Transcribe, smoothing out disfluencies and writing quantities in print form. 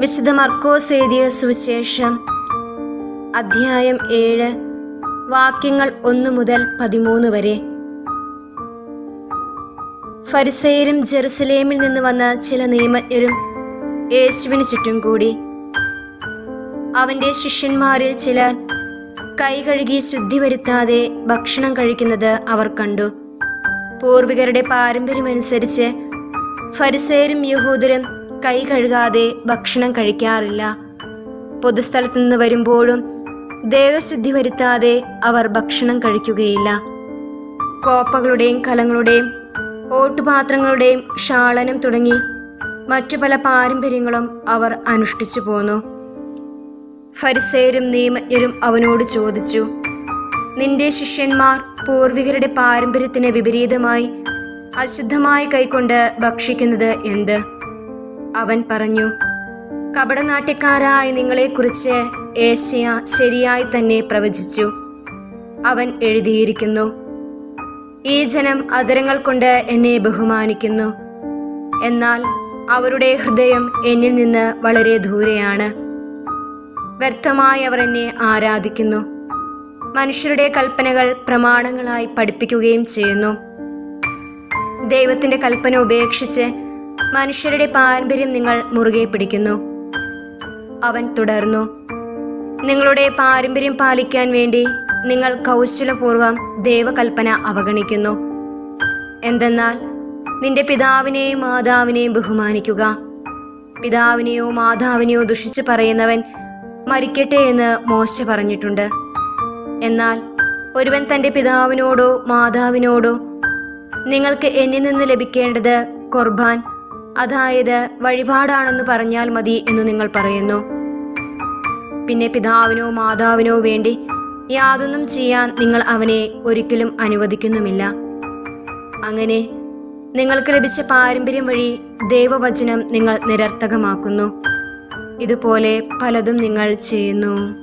വിശുദ്ധ മർക്കോസ് എഴുതിയ സുവിശേഷം അധ്യായം 7 വാക്യങ്ങൾ 1 മുതൽ 13 വരെ. ഫരിസേയരും ജെറുസലേമിൽ നിന്ന് വന്ന ചില നിയമജ്ഞരും യേശുവിന് ചുറ്റും കൂടി. അവന്റെ ശിഷ്യന്മാരിൽ ചിലർ കൈ കഴുകി ശുദ്ധി വരുത്താതെ ഭക്ഷണം കഴിക്കുന്നത് അവർ കണ്ടു. പൂർവികരുടെ പാരമ്പര്യമനുസരിച്ച് ഫരിസേയരും യഹൂദരും കൈ കഴുകാതെ ഭക്ഷണം കഴിക്കാറില്ല. പൊതുസ്ഥലത്തു നിന്ന് വരുമ്പോഴും ദേഹശുദ്ധി വരുത്താതെ അവർ ഭക്ഷണം കഴിക്കുകയില്ല. കോപ്പകളുടെയും കലങ്ങളുടെയും ഓട്ടുപാത്രങ്ങളുടെയും ക്ഷാളനം തുടങ്ങി മറ്റു പല പാരമ്പര്യങ്ങളും അവർ അനുഷ്ഠിച്ചു പോന്നു. ഫരിസേയരും നിയമജ്ഞരും അവനോട് ചോദിച്ചു, നിന്റെ ശിഷ്യന്മാർ പൂർവികരുടെ പാരമ്പര്യത്തിന് വിപരീതമായി അശുദ്ധമായി കൈക്കൊണ്ട് ഭക്ഷിക്കുന്നത് എന്ത്? അവൻ പറഞ്ഞു, കപടനാട്യക്കാരായ നിങ്ങളെക്കുറിച്ച് ഏശയ്യാ ശരിയായി തന്നെ പ്രവചിച്ചു. അവൻ എഴുതിയിരിക്കുന്നു, ഈ ജനം അധരങ്ങൾ കൊണ്ട് എന്നെ ബഹുമാനിക്കുന്നു, എന്നാൽ അവരുടെ ഹൃദയം എന്നിൽ നിന്ന് വളരെ ദൂരെയാണ്. വ്യർത്ഥമായി അവർ എന്നെ ആരാധിക്കുന്നു. മനുഷ്യരുടെ കൽപ്പനകൾ പ്രമാണങ്ങളായി പഠിപ്പിക്കുകയും ചെയ്യുന്നു. ദൈവത്തിന്റെ കൽപ്പന ഉപേക്ഷിച്ച് മനുഷ്യരുടെ പാരമ്പര്യം നിങ്ങൾ മുറുകെ പിടിക്കുന്നു. അവൻ തുടർന്നു, നിങ്ങളുടെ പാരമ്പര്യം പാലിക്കാൻ വേണ്ടി നിങ്ങൾ കൗശലപൂർവം ദൈവകൽപ്പന അവഗണിക്കുന്നു. എന്തെന്നാൽ നിന്റെ പിതാവിനെയും മാതാവിനെയും ബഹുമാനിക്കുക, പിതാവിനെയോ മാതാവിനെയോ ദുഷിച്ചു പറയുന്നവൻ മരിക്കട്ടെ എന്ന് മോശ പറഞ്ഞിട്ടുണ്ട്. എന്നാൽ ഒരുവൻ തൻ്റെ പിതാവിനോടോ മാതാവിനോടോ നിങ്ങൾക്ക് എന്നിൽ നിന്ന് ലഭിക്കേണ്ടത് ഖുർബാൻ, അതായത് വഴിപാടാണെന്ന് പറഞ്ഞാൽ മതി എന്ന് നിങ്ങൾ പറയുന്നു. പിന്നെ പിതാവിനോ മാതാവിനോ വേണ്ടി യാതൊന്നും ചെയ്യാൻ നിങ്ങൾ അവനെ ഒരിക്കലും അനുവദിക്കുന്നുമില്ല. അങ്ങനെ നിങ്ങൾക്ക് ലഭിച്ച പാരമ്പര്യം വഴി ദൈവവചനം നിങ്ങൾ നിരർത്ഥകമാക്കുന്നു. ഇതുപോലെ പലതും നിങ്ങൾ ചെയ്യുന്നു.